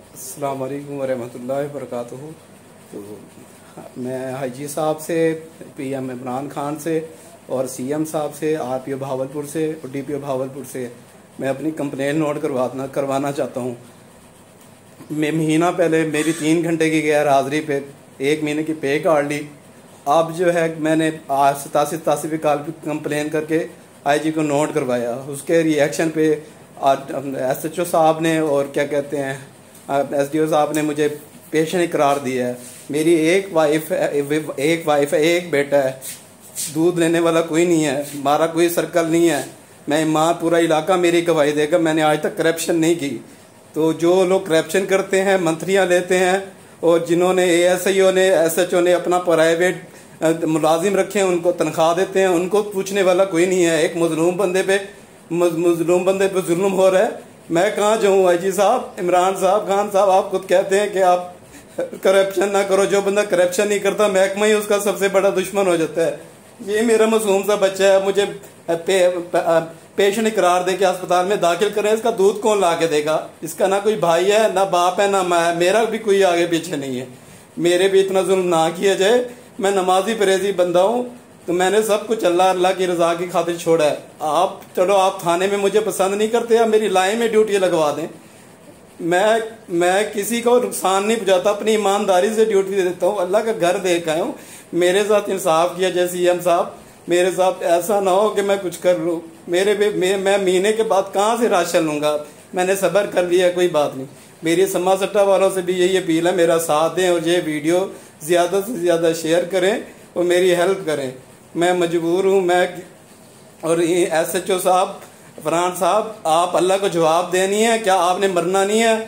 अस्सलाम वालेकुम वरहमतुल्लाहि वबरकातुहू। तो मैं हाजी साहब से, पीएम इमरान खान से और सीएम साहब से, आरपीओ भावलपुर से और डीपीओ भावलपुर से मैं अपनी कंप्लेंट नोट करवाना चाहता हूँ। मैं महीना पहले मेरी 3 घंटे की गैर हाजिरी पे 1 महीने की पे काट ली। अब जो है मैंने आज 87 पे कॉल कंप्लेन करके आईजी को नोट करवाया। उसके रिएक्शन पे एसएचओ साहब ने और क्या कहते हैं एसडीओ साहब ने मुझे पेशेंट करार दिया है। मेरी एक वाइफ है, एक बेटा है, दूध लेने वाला कोई नहीं है, हमारा कोई सर्कल नहीं है। मैं माँ पूरा इलाका मेरी गवाही देगा, मैंने आज तक करप्शन नहीं की। तो जो लोग करप्शन करते हैं, मंत्रियाँ लेते हैं और जिन्होंने एएसआईओ ने एसएचओ ने अपना प्राइवेट मुलाजिम रखे हैं, उनको तनख्वाह देते हैं, उनको पूछने वाला कोई नहीं है। एक मजलूम बंदे पे जुल्म हो रहा है। मैं कहाँ जाऊँ आईजी साहब, इमरान साहब, खान साहब, आप खुद कहते हैं कि आप करप्शन ना करो। जो बंदा करप्शन नहीं करता महकमा ही उसका सबसे बड़ा दुश्मन हो जाता है। ये मेरा मासूम सा बच्चा है, मुझे पेशेंट करार दे के अस्पताल में दाखिल करें, इसका दूध कौन ला के देगा? इसका ना कोई भाई है, ना बाप है, ना मैं है, मेरा भी कोई आगे पीछे नहीं है। मेरे भी इतना जुल्म ना किया जाए। मैं नमाजी परहेजी बंदा हूँ, तो मैंने सब कुछ अल्लाह की रजा की खातिर छोड़ा है। आप चलो, आप थाने में मुझे पसंद नहीं करते, आप मेरी लाइन में ड्यूटी लगवा दें। मैं किसी को नुकसान नहीं पहुंचाता, अपनी ईमानदारी से ड्यूटी दे देता हूँ। अल्लाह का घर देख आया हूँ, मेरे साथ इंसाफ किया जाए सीएम साहब। मेरे साथ ऐसा ना हो कि मैं कुछ कर लूँ। मैं महीने के बाद कहाँ से राशन लूँगा? मैंने सब्र कर लिया, कोई बात नहीं। मेरी समा सट्टा वालों से भी यही अपील है, मेरा साथ दें और ये वीडियो ज़्यादा से ज़्यादा शेयर करें और मेरी हेल्प करें। मैं मजबूर हूँ। मैं और एसएचओ साहब, फरहान साहब, आप अल्लाह को जवाब देनी है। क्या आपने मरना नहीं है?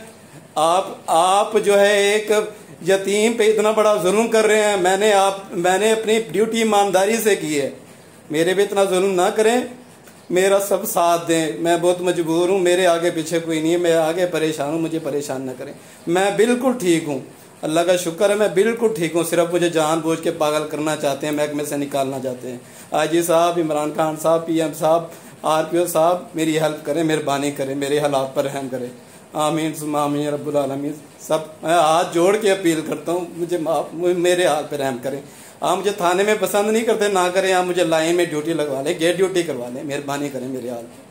आप जो है एक यतीम पे इतना बड़ा जुल्म कर रहे हैं। मैंने अपनी ड्यूटी ईमानदारी से की है, मेरे पे इतना जुल्म ना करें, मेरा सब साथ दें। मैं बहुत मजबूर हूँ, मेरे आगे पीछे कोई नहीं है, मैं आगे परेशान हूँ, मुझे परेशान ना करें। मैं बिल्कुल ठीक हूँ, अल्लाह का शुक्र है, मैं बिल्कुल ठीक हूँ। सिर्फ मुझे जानबूझ के पागल करना चाहते हैं, महकमे से निकालना चाहते हैं। आईजी साहब, इमरान खान साहब, पीएम साहब, आरपीओ साहब, मेरी हेल्प करें, मेहरबानी करें, मेरे हालात पर रहम करें। आमीन सुम्मा आमीन रब्बुल आलमीन। सब मैं हाथ जोड़ के अपील करता हूँ, मेरे हाथ पर रहम करें। आप मुझे थाने में पसंद नहीं करते, ना करें, आप मुझे लाइन में ड्यूटी लगवा लें, गेट ड्यूटी करवा लें, मेहरबानी करें मेरे हाथ।